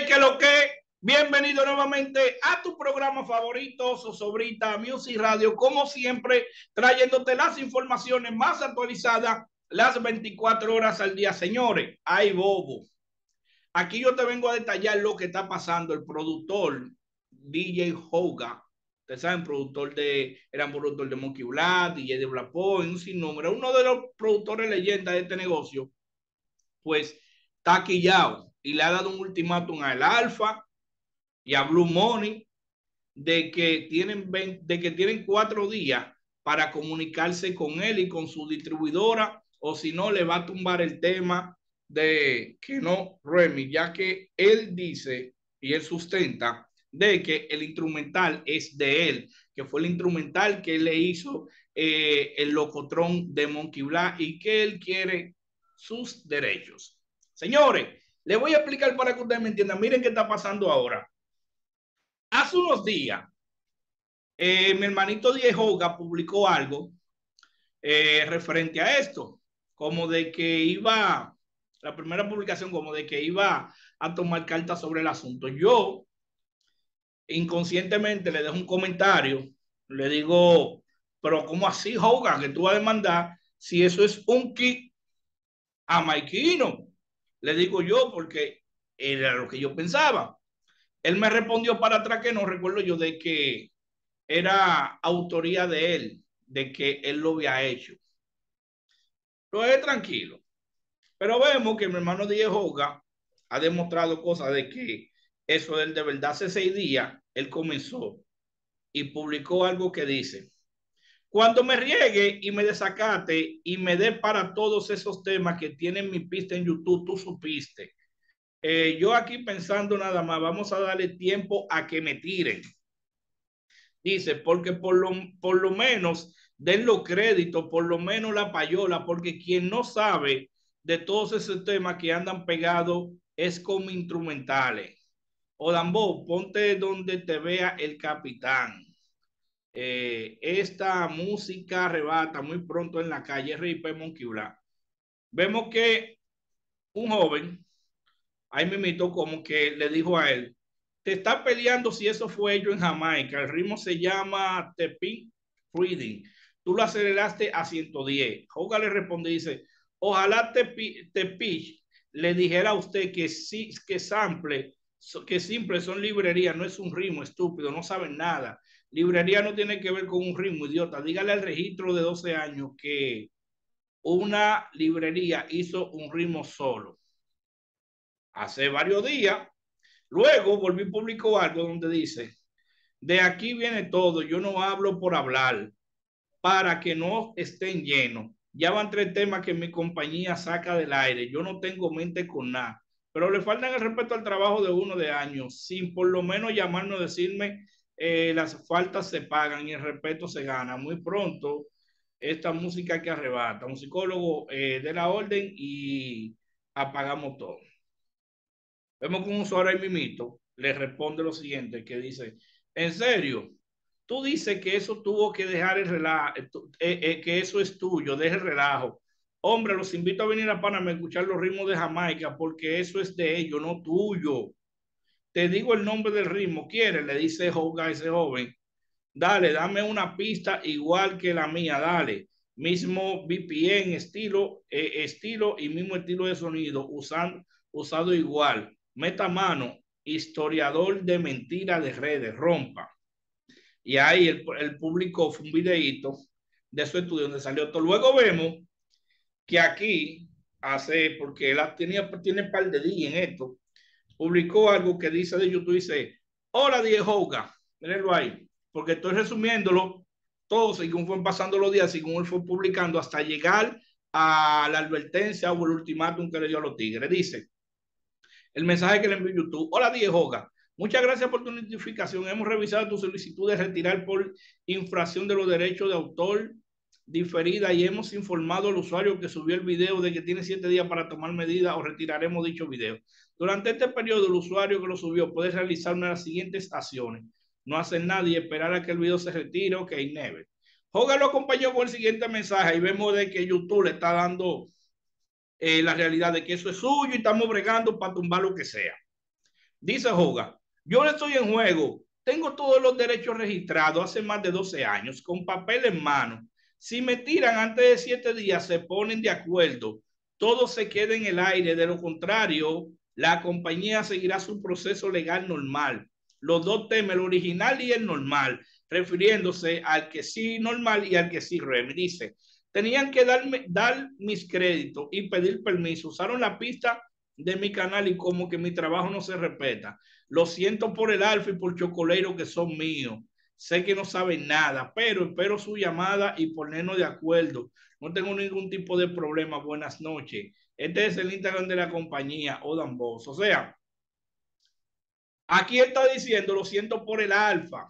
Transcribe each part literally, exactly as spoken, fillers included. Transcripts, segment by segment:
que lo que, bienvenido nuevamente a tu programa favorito, Zozobrita Music Radio, como siempre, trayéndote las informaciones más actualizadas las veinticuatro horas al día. Señores, hay bobo. Aquí yo te vengo a detallar lo que está pasando. El productor D J Hoga, ustedes saben, productor de, era productor de Monkey Black, D J de Black Point, un sinnúmero, uno de los productores leyendas de este negocio, pues está quillado y le ha dado un ultimátum al Alfa y a Blue Money de que tienen veinte, de que tienen cuatro días para comunicarse con él y con su distribuidora, o si no le va a tumbar el tema de que no Remy, ya que él dice y él sustenta de que el instrumental es de él, que fue el instrumental que él le hizo eh, el locotrón de Monkey Black y que él quiere sus derechos. Señores, le voy a explicar para que ustedes me entiendan. Miren qué está pasando ahora. Hace unos días, eh, mi hermanito Diego publicó algo eh, referente a esto, como de que iba, la primera publicación, como de que iba a tomar cartas sobre el asunto. Yo inconscientemente le dejo un comentario, le digo, pero ¿cómo así, Hogan, que tú vas a demandar si eso es un kit jamaiquino? Le digo yo, porque era lo que yo pensaba. Él me respondió para atrás que no recuerdo yo de que era autoría de él, de que él lo había hecho. Lo es tranquilo. Pero vemos que mi hermano Diego Hoga ha demostrado cosas de que eso de él de verdad hace seis días, él comenzó y publicó algo que dice: cuando me riegue y me desacate y me dé para todos esos temas que tienen mi pista en YouTube, tú supiste. Eh, yo aquí pensando nada más, vamos a darle tiempo a que me tiren. Dice, porque por lo, por lo menos den los créditos, por lo menos la payola, porque quien no sabe de todos esos temas que andan pegados es como instrumentales. O Dambo, ponte donde te vea el capitán. Eh, esta música arrebata muy pronto en la calle R I P Monkey Black. Vemos que un joven, ahí me invitó como que le dijo a él, te está peleando si eso fue ello en Jamaica. El ritmo se llama The Pink Reading. Tú lo aceleraste a ciento diez. Hoga le responde y dice, ojalá te, te pitch le dijera a usted que sí, que sample, que simple son librerías, no es un ritmo estúpido, no saben nada. Librería no tiene que ver con un ritmo, idiota. Dígale al registro de doce años que una librería hizo un ritmo solo. Hace varios días, luego volví a publicar algo donde dice, de aquí viene todo, yo no hablo por hablar, para que no estén llenos. Ya van tres temas que mi compañía saca del aire, yo no tengo mente con nada, pero le faltan el respeto al trabajo de uno de años, sin por lo menos llamarnos, decirme, eh, las faltas se pagan y el respeto se gana. Muy pronto, esta música que arrebata, un psicólogo eh, de la orden y apagamos todo. Vemos que un usuario ahí mimito le responde lo siguiente, que dice, en serio, tú dices que eso tuvo que dejar el relajo, eh, eh, que eso es tuyo, deja el relajo. Hombre, los invito a venir a Panamá a escuchar los ritmos de Jamaica, porque eso es de ellos, no tuyo. Te digo el nombre del ritmo, ¿quieres? Le dice Hoga a ese joven. Dale, dame una pista igual que la mía, dale. Mismo V P N, estilo, eh, estilo y mismo estilo de sonido, usando, usado igual. Meta mano, historiador de mentiras de redes, rompa. Y ahí el, el público fue un videíto de su estudio donde salió todo. Luego vemos que aquí hace, porque él tenía, tiene un par de días en esto, publicó algo que dice de YouTube, dice, hola Diego Hoga, mírenlo ahí, porque estoy resumiéndolo todo según fueron pasando los días, según él fue publicando, hasta llegar a la advertencia o el ultimátum que le dio a los tigres. Dice, el mensaje que le envió YouTube, hola Diego Hoga, muchas gracias por tu notificación, hemos revisado tu solicitud de retirar por infracción de los derechos de autor diferida y hemos informado al usuario que subió el video de que tiene siete días para tomar medidas o retiraremos dicho video. Durante este periodo, el usuario que lo subió puede realizar una de las siguientes acciones. No hacer nada y esperar a que el video se retire. Ok, never. Hogan lo acompañó con el siguiente mensaje y vemos de que YouTube le está dando eh, la realidad de que eso es suyo y estamos bregando para tumbar lo que sea. Dice Hoga, yo no estoy en juego. Tengo todos los derechos registrados hace más de doce años, con papel en mano. Si me tiran antes de siete días, se ponen de acuerdo. Todo se queda en el aire. De lo contrario, la compañía seguirá su proceso legal normal. Los dos temas, el original y el normal, refiriéndose al que sí normal y al que sí remi. Dice, tenían que darme, dar mis créditos y pedir permiso. Usaron la pista de mi canal y como que mi trabajo no se respeta. Lo siento por el Alfa y por Chocolero que son míos. Sé que no saben nada, pero espero su llamada y ponernos de acuerdo. No tengo ningún tipo de problema. Buenas noches. Este es el Instagram de la compañía Odan Boss. O sea, aquí está diciendo, lo siento por el Alfa,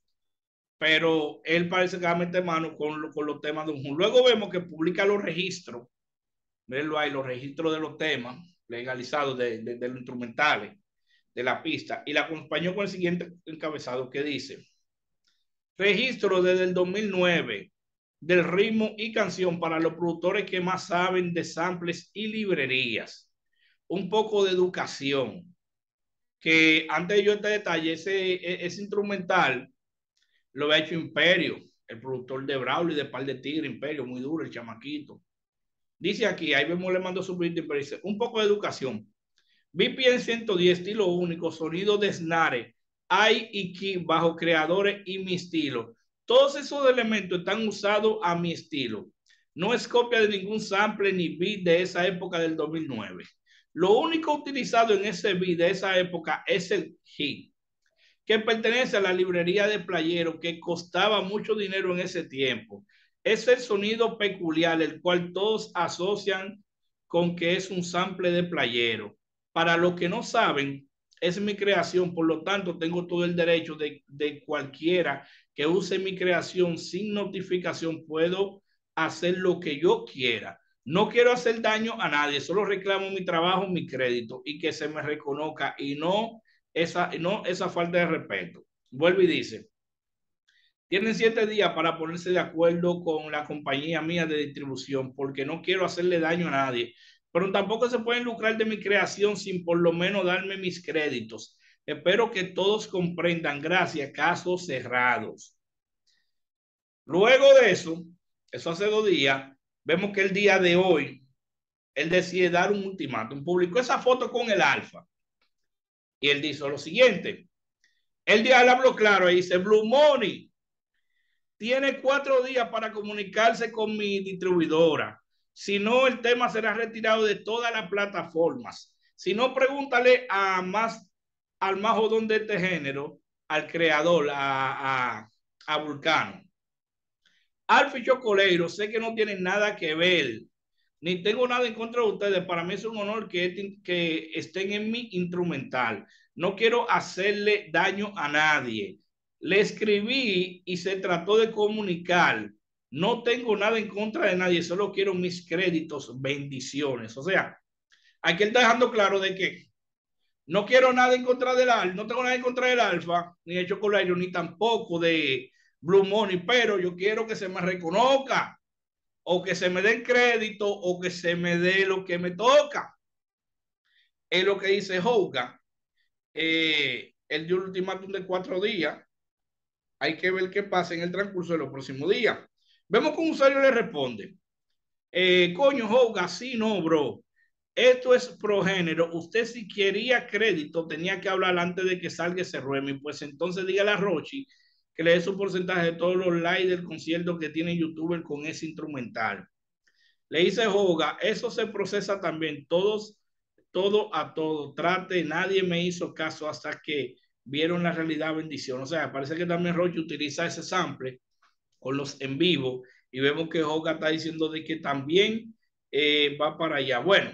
pero él parece que va a meter mano con, con los temas de un juez. Luego vemos que publica los registros, verlo ahí, los registros de los temas legalizados de, de, de los instrumentales de la pista, y la acompañó con el siguiente encabezado que dice, registro desde el dos mil nueve del ritmo y canción para los productores que más saben de samples y librerías. Un poco de educación, que antes de yo este detalle, ese, ese instrumental lo había hecho Imperio, el productor de Braulio y de Par de Tigre, Imperio, muy duro, el chamaquito. Dice aquí, ahí vemos, le mando su beat, pero dice, un poco de educación. V P N ciento diez, estilo único, sonido de snare, I y key bajo creadores y mi estilo. Todos esos elementos están usados a mi estilo. No es copia de ningún sample ni beat de esa época del dos mil nueve. Lo único utilizado en ese beat de esa época es el hit, que pertenece a la librería de Playero, que costaba mucho dinero en ese tiempo. Es el sonido peculiar, el cual todos asocian con que es un sample de Playero. Para los que no saben, es mi creación, por lo tanto tengo todo el derecho de, de cualquiera que use mi creación sin notificación, puedo hacer lo que yo quiera. No quiero hacer daño a nadie, solo reclamo mi trabajo, mi crédito y que se me reconozca y no esa, no esa falta de respeto. Vuelve y dice, tienen siete días para ponerse de acuerdo con la compañía mía de distribución porque no quiero hacerle daño a nadie, pero tampoco se pueden lucrar de mi creación sin por lo menos darme mis créditos. Espero que todos comprendan. Gracias, casos cerrados. Luego de eso, eso hace dos días, vemos que el día de hoy, él decide dar un ultimátum. Publicó esa foto con el Alfa y él dice lo siguiente. El día le habló claro y dice, Blue Money tiene cuatro días para comunicarse con mi distribuidora. Si no, el tema será retirado de todas las plataformas. Si no, pregúntale a más, al más jodón de este género, al creador, a, a, a Vulcano. Alfa y Chocoleiro, sé que no tienen nada que ver, ni tengo nada en contra de ustedes. Para mí es un honor que, que estén en mi instrumental. No quiero hacerle daño a nadie. Le escribí y se trató de comunicar. No tengo nada en contra de nadie, solo quiero mis créditos, bendiciones. O sea, aquí él está dejando claro de que no quiero nada en contra del Alfa, no tengo nada en contra del Alfa, ni de Chocolatero, ni tampoco de Blue Money, pero yo quiero que se me reconozca, o que se me den crédito, o que se me dé lo que me toca. Es lo que dice Hogan. Eh, el dio ultimátum de cuatro días. Hay que ver qué pasa en el transcurso de los próximos días. Vemos que un usuario le responde. Eh, coño, Hogan, sí, no, bro. Esto es progénero. Usted si quería crédito tenía que hablar antes de que salga ese Remy. Pues entonces dígale a Rochi que le dé su porcentaje de todos los likes del concierto que tiene YouTuber con ese instrumental. Le dice Hoga, eso se procesa también, todos, todo a todo. Trate, nadie me hizo caso hasta que vieron la realidad, bendición. O sea, parece que también Rochi utiliza ese sample con los en vivo y vemos que Hoga está diciendo de que también eh, va para allá. Bueno,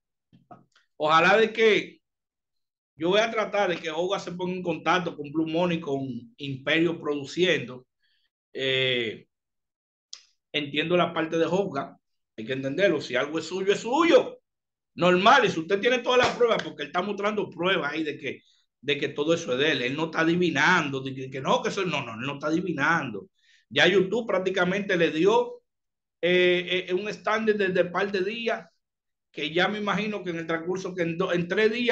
ojalá de que yo voy a tratar de que Hoga se ponga en contacto con Blue Money, con Imperio produciendo. Eh, entiendo la parte de Hoga, hay que entenderlo. Si algo es suyo, es suyo. Normal, y si usted tiene todas las pruebas, porque él está mostrando pruebas ahí de que, de que todo eso es de él. Él no está adivinando, de que, que no, que eso no, no, él no está adivinando. Ya YouTube prácticamente le dio eh, eh, un estándar desde par de días, que ya me imagino que en el transcurso, que en, do, en tres días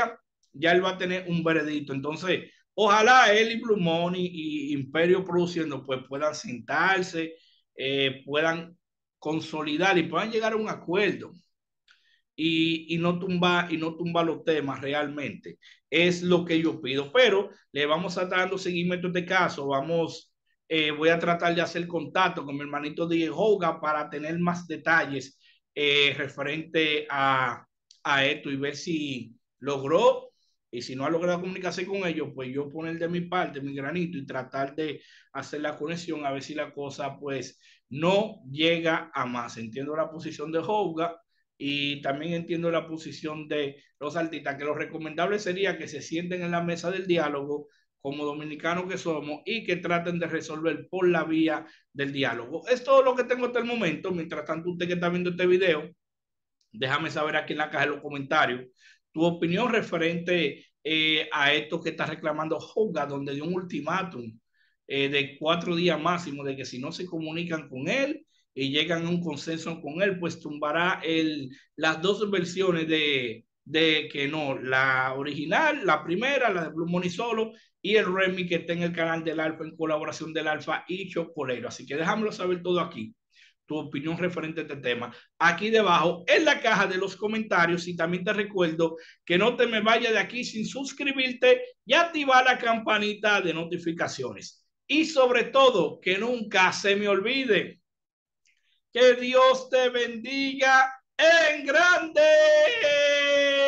ya él va a tener un veredicto. Entonces, ojalá él y Blue Money y Imperio Produciendo pues puedan sentarse, eh, puedan consolidar y puedan llegar a un acuerdo y, y, no tumba, y no tumba los temas realmente. Es lo que yo pido, pero le vamos a estar dando seguimiento a este caso. Vamos, eh, voy a tratar de hacer contacto con mi hermanito Diego Hoga para tener más detalles eh, referente a, a esto y ver si logró. Y si no ha logrado comunicarse con ellos, pues yo poner de mi parte mi granito y tratar de hacer la conexión a ver si la cosa pues no llega a más. Entiendo la posición de Hoga y también entiendo la posición de los artistas, que lo recomendable sería que se sienten en la mesa del diálogo como dominicanos que somos y que traten de resolver por la vía del diálogo. Es todo lo que tengo hasta el momento. Mientras tanto, usted que está viendo este video, déjame saber aquí en la caja de los comentarios tu opinión referente eh, a esto que está reclamando Hoga, donde dio un ultimátum eh, de cuatro días máximo de que si no se comunican con él y llegan a un consenso con él, pues tumbará el, las dos versiones de, de que no, la original, la primera, la de Blue Money solo, y el remix que está en el canal del Alfa en colaboración del Alfa y Chocolero. Así que déjamelo saber todo aquí, tu opinión referente a este tema, aquí debajo en la caja de los comentarios. Y también te recuerdo que no te me vayas de aquí sin suscribirte y activar la campanita de notificaciones. Y sobre todo, que nunca se me olvide que Dios te bendiga en grande.